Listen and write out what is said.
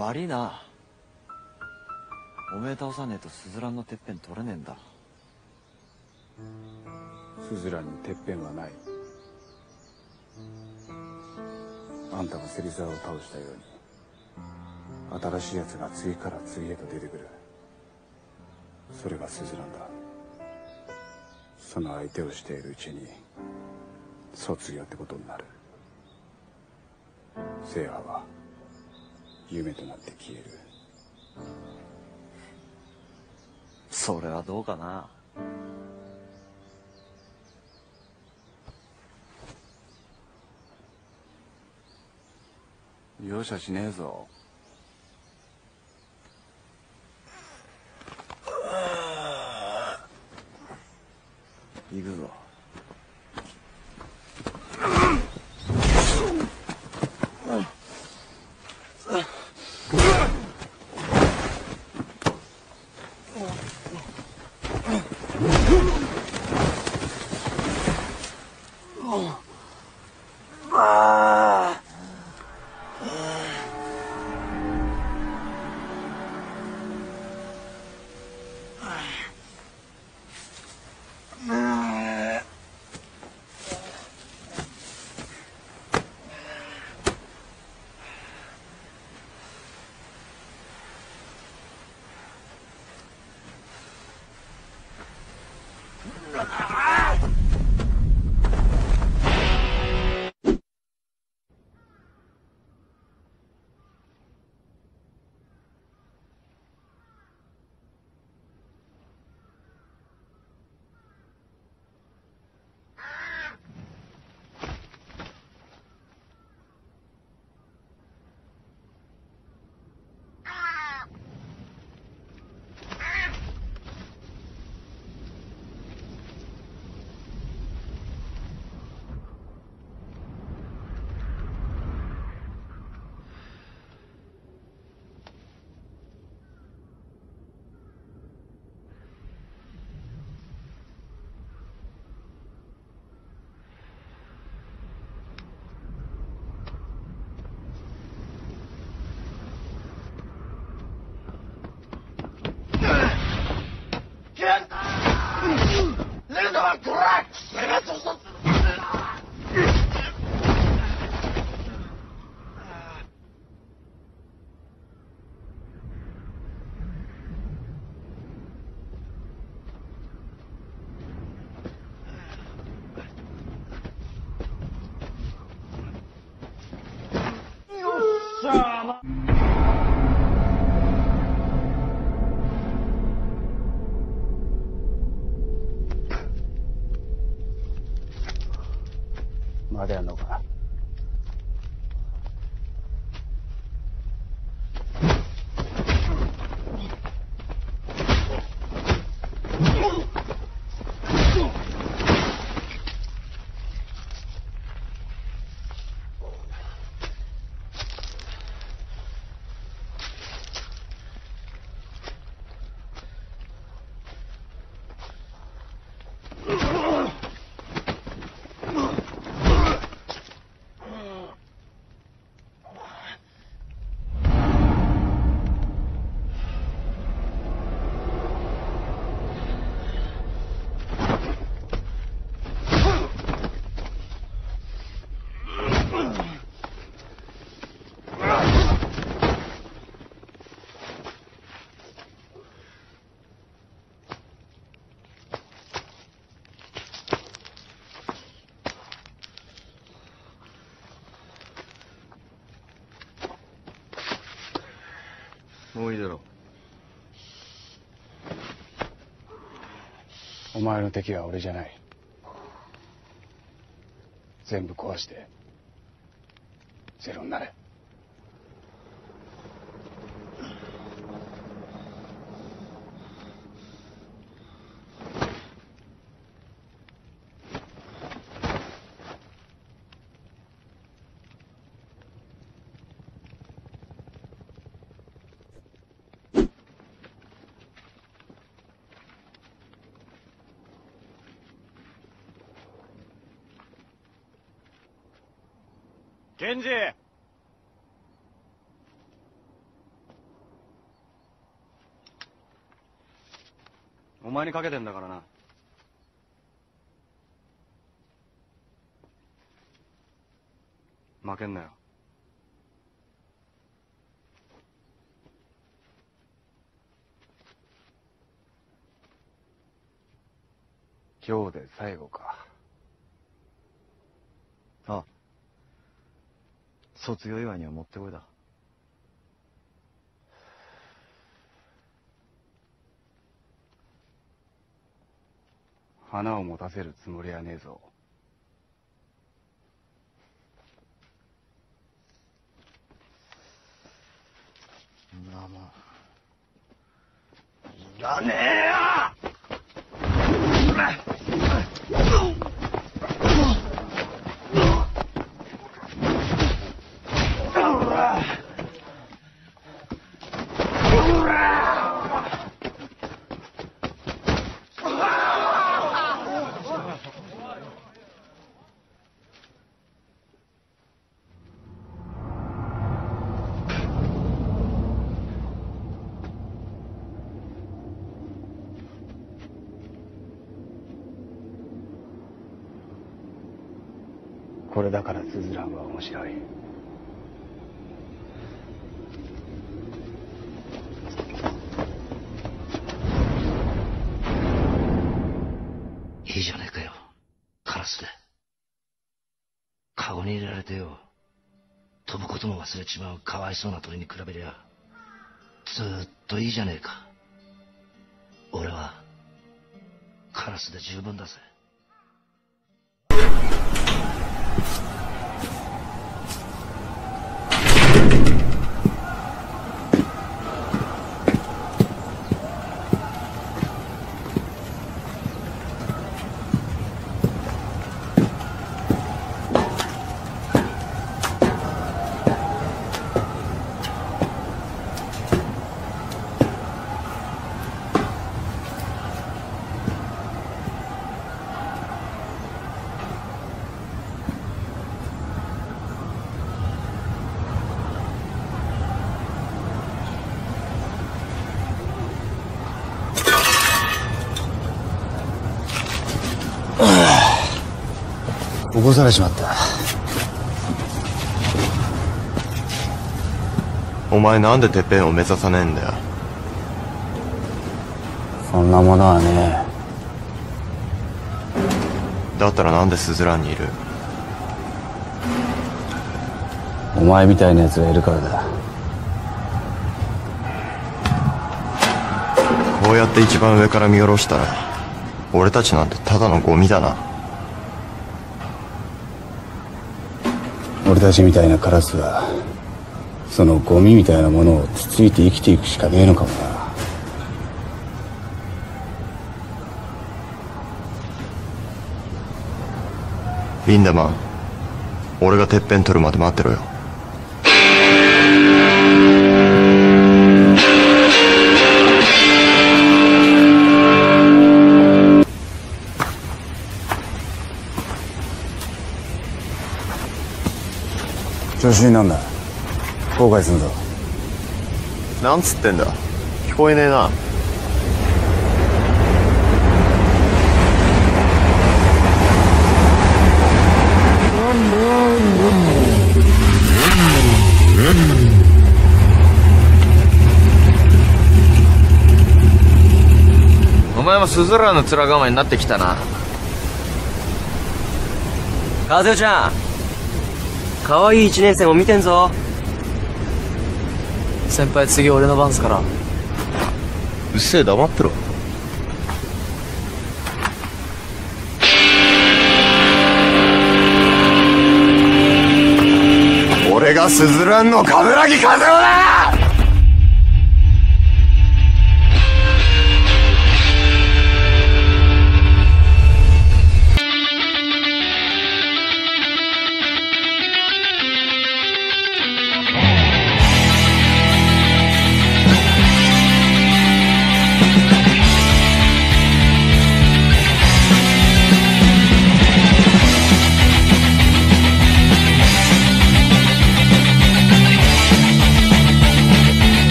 悪いな。おめえ倒さねえとスズランのてっぺん取れねえんだ。 スズランにてっぺんはない。あんたが芹沢を倒したように新しいやつが次から次へと出てくる。それがスズランだ。その相手をしているうちに卒業ってことになる。制覇は夢となって消える。 それはどうかな。 容赦しねえぞ。 行くぞ。 まだやんのか。 もういいだろう。 お前の敵は俺じゃない。全部壊してゼロになれ。 ケンジ！ お前にかけてんだからな。負けんなよ。今日で最後か。 あ、卒業祝いにはもってこいだ。 花を持たせるつもりはねえぞ。 んなもんいらねえよ。これだからスズランは面白い。 いいじゃねえかよ、カラスで。カゴに入れられてよ、飛ぶことも忘れちまうかわいそうな鳥に比べりゃずーっといいじゃねえか。俺はカラスで十分だぜ。 起こされちまった。 お前なんでてっぺんを目指さねえんだよ。 そんなものはねだったらなんでスズランにいる。 お前みたいな奴がいるからだ。 こうやって一番上から見下ろしたら俺たちなんてただのゴミだな。 俺たちみたいなカラスはそのゴミみたいなものをつついて生きていくしかねえのかもな。 リンダマン、俺がてっぺん取るまで待ってろよ。 調子になんだ。後悔すんぞ。 なんつってんだ、聞こえねえな。 お前もスズランの面構えになってきたな。カゼオちゃん、可愛い一年生も見てんぞ。先輩、次俺の番っすから。 うっせえ、黙ってろ。俺がスズランの冠城和夫だ。